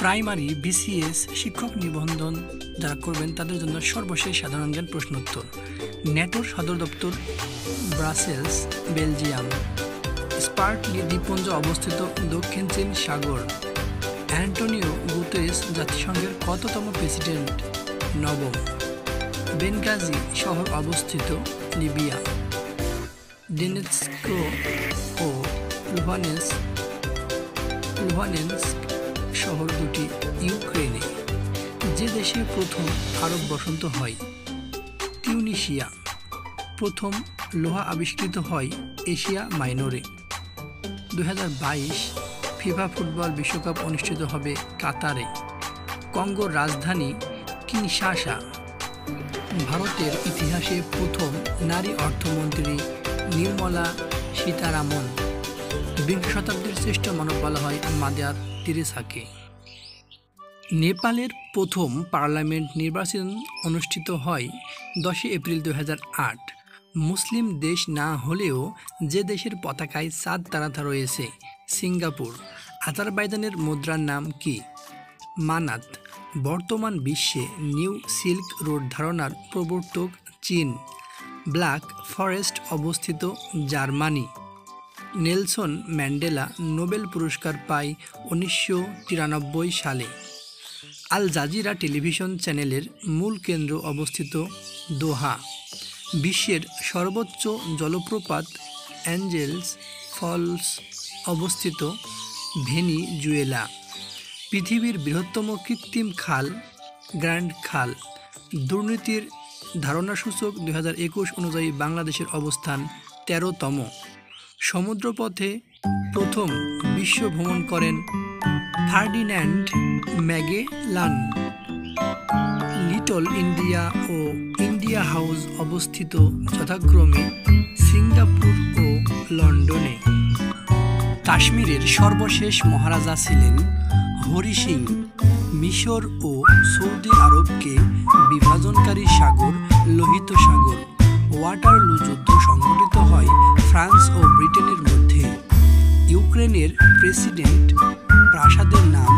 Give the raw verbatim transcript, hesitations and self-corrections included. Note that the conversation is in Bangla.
প্রাইমারি বিসিএস শিক্ষক নিবন্ধন যারা করবেন তাদের জন্য সর্বশেষ সাধারণ জ্ঞান প্রশ্নোত্তর। ন্যাটোর সদর দপ্তর ব্রাসেলস, বেলজিয়াম। স্পার্টলি দ্বীপপুঞ্জ অবস্থিত দক্ষিণ চীন সাগর। অ্যান্টোনিও গুতেরেস জাতিসংঘের কততম প্রেসিডেন্ট? নবম। বেনগাজি শহর অবস্থিত লিবিয়া। ডোনেৎস্ক ও লুহানেস্ক লুহানেস্ক শহর দুটি ইউক্রেনে। যে দেশে প্রথম আরব বসন্ত হয়? টিউনিশিয়া। প্রথম লোহা আবিষ্কৃত হয় এশিয়া মাইনরে। দুই হাজার বাইশ ফিফা ফুটবল বিশ্বকাপ অনুষ্ঠিত হবে কাতারে। কঙ্গোর রাজধানী কিনশাসা। ভারতের ইতিহাসে প্রথম নারী অর্থমন্ত্রী নির্মলা সীতারামন। বিংশ শতাব্দীর শ্রেষ্ঠ মানব বলা হয় মাদার তেরেসাকে। নেপালের প্রথম পার্লামেন্ট নির্বাচন অনুষ্ঠিত হয় দশই এপ্রিল দুই হাজার আট। মুসলিম দেশ না হলেও যে দেশের পতাকায় চাঁদ তারা রয়েছে? সিঙ্গাপুর। আজারবাইজানের মুদ্রার নাম কি? মানাত। বর্তমান বিশ্বে নিউ সিল্ক রোড ধারণার প্রবর্তক চীন। ব্ল্যাক ফরেস্ট অবস্থিত জার্মানি। নেলসন ম্যান্ডেলা নোবেল পুরস্কার পায় উনিশশো তিরানব্বই সালে। আল জাজিরা টেলিভিশন চ্যানেলের মূল কেন্দ্র অবস্থিত দোহা। বিশ্বের সর্বোচ্চ জলপ্রপাত অ্যাঞ্জেলস ফলস অবস্থিত ভেনিজুয়েলা। পৃথিবীর বৃহত্তম কৃত্রিম খাল গ্র্যান্ড খাল। দুর্নীতির ধারণাসূচক দুই হাজার একুশ অনুযায়ী বাংলাদেশের অবস্থান তেরোতম। সমুদ্রপথে প্রথম বিশ্ব ভ্রমণ করেন ফার্ডিন্যান্ড ম্যাগেলান। লিটল ইন্ডিয়া ও ইন্ডিয়া হাউস অবস্থিত যথাক্রমে সিঙ্গাপুর ও লন্ডনে। কাশ্মীরের সর্বশেষ মহারাজা ছিলেন হরি সিং। মিশর ও সৌদি আরবকে বিভাজনকারী সাগর লোহিত সাগর। ওয়াটারলু যুদ্ধ সংঘটিত হয় ফ্রান্স ও ব্রিটেনের মধ্যে। ইউক্রেনের প্রেসিডেন্ট প্রাসাদের নাম